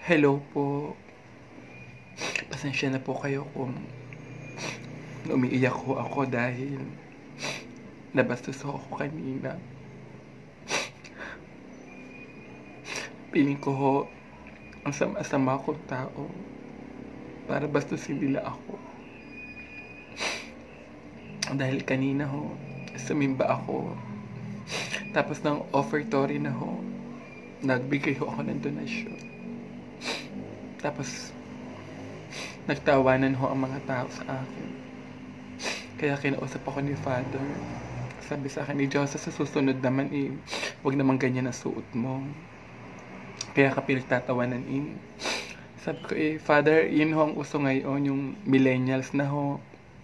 Hello po. Pasensya na po kayo kung umiiyak ho ako dahil nabastos ho ako kanina. Piling ko ho, ang sama-sama kong tao para bastusin nila ako. Dahil kanina ho, sumimba ako. Tapos ng offertory na ho, nagbigay ho ako ng donasyon. Tapos, nagtawanan ho ang mga tao sa akin. Kaya kinausap ako ni Father. Sabi sa akin ni Diyos, sa susunod naman huwag naman ganyan ang suot mo. Kaya ka pinagtatawanan Sabi ko Father, yun ho ang uso ngayon, yung millennials na ho.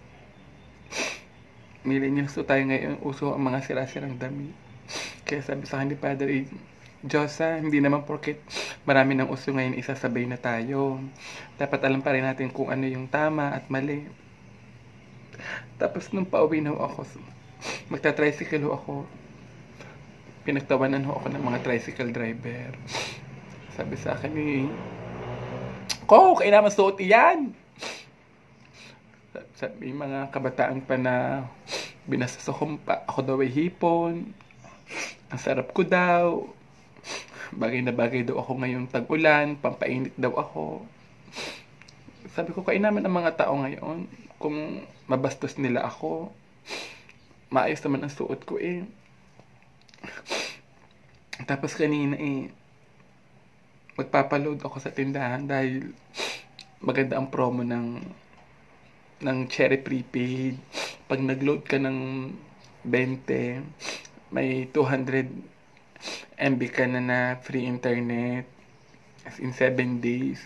Millennials ho tayo ngayon, uso ang mga sira-sirang damit. Kaya sabi sa akin ni Father, Diyos hindi naman porket marami ng uso ngayon isasabay na tayo. Dapat alam pa rin natin kung ano yung tama at mali. Tapos nung pauwi na ho ako, magta-tricycle ho ako. Pinagtawanan ho ako ng mga tricycle driver. Sabi sa akin kaya naman suot iyan. Sabi mga kabataan pa na binastos ako daw ay hipon. Ang sarap ko daw. Bagay na bagay daw ako ngayong tag-ulan, pampainit daw ako. Sabi ko, kainaman ang mga tao ngayon. Kung mabastos nila ako, maayos naman ang suot ko Tapos kanina magpapaload ako sa tindahan dahil maganda ang promo ng Cherry Prepaid. Pag nag-load ka ng 20, may 200 MB ka na free internet as in 7 days.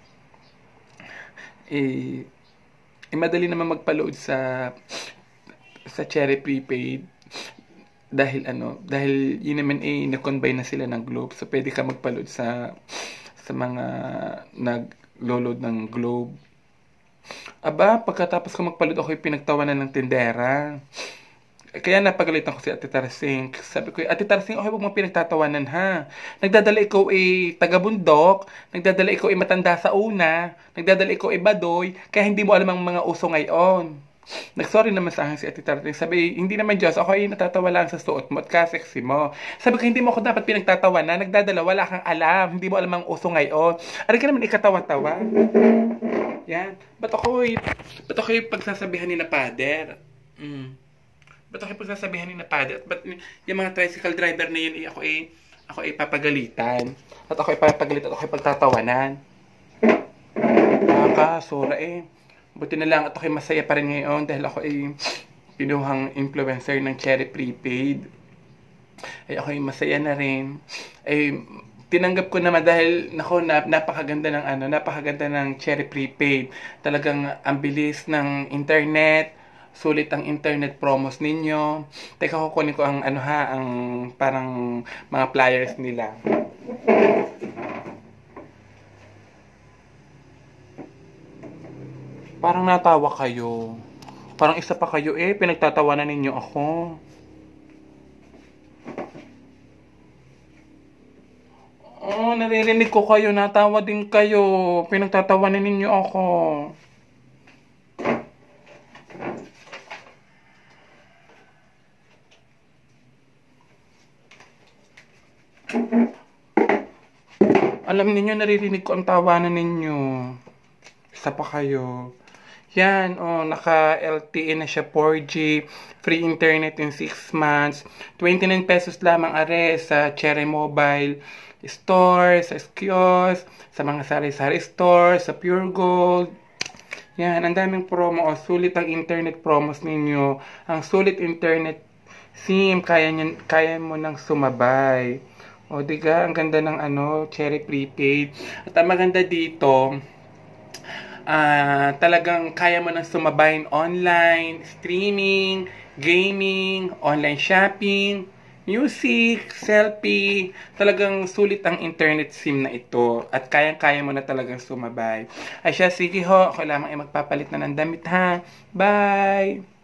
Madali naman magpa-load sa Cherry Prepaid dahil yun naman na-combine na sila ng Globe. So pwede ka magpa-load sa mga nag-load ng Globe. Aba, pagkatapos ko magpa-load ako pinagtawanan ng tindera. Kaya napagalitan ko si Ate Tarsing. Sabi ko, Ate Tarsing, okay, huwag mong pinagtatawanan ha. Nagdadala ikaw taga-bundok, nagdadala ikaw matanda sa una, nagdadala ikaw badoy, kaya hindi mo alam ang mga uso ngayon. Nagsorry naman sa akin si Ate Tarsing. Sabi, hindi naman Diyos, ako natatawa lang sa suot mo at ka-sexy mo. Sabi ko, hindi mo ako dapat pinagtatawanan, nagdadala, wala kang alam, hindi mo alam ang uso ngayon. Ari ka naman ikatawa-tawa. Yan. Ba't ako pagsasabihan ni na Pader? Ba't ako pagsasabihan ni na Pader? Ba't yung mga tricycle driver na yun, ako papagalitan. At ako ipapagalitan, ako pagtatawanan. Nakakasura Buti na lang at ako masaya pa rin ngayon dahil ako pinuhang influencer ng Cherry Prepaid. Ako masaya na rin. Tinanggap ko naman dahil napakaganda ng Cherry Prepaid. Talagang ang bilis ng internet, sulit ang internet promos ninyo. Teka, kukunin ko ang parang mga flyers nila. Parang natawa kayo. Parang isa pa kayo pinagtatawanan ninyo ako. Naririnig ko kayo, natawa din kayo. Pinagtatawanan ninyo ako. Alam ninyo, naririnig ko ang tawanan ninyo. Isa pa kayo. Yan, naka-LTE na siya 4G, free internet in 6 months, 29 pesos lamang sa Cherry Mobile Store, sa Skios, sa mga sari-sari store, sa Pure Gold. Yan, ang daming promo. Sulit ang internet promos ninyo. Ang sulit internet SIM, kaya mo nang sumabay. Diga, ang ganda ng Cherry Prepaid. At ang maganda dito, talagang kaya mo nang sumabayin online, streaming, gaming, online shopping, music, selfie. Talagang sulit ang internet SIM na ito. At kaya mo na talagang sumabay. Sige ho, ako lamang magpapalit na ng damit ha. Bye!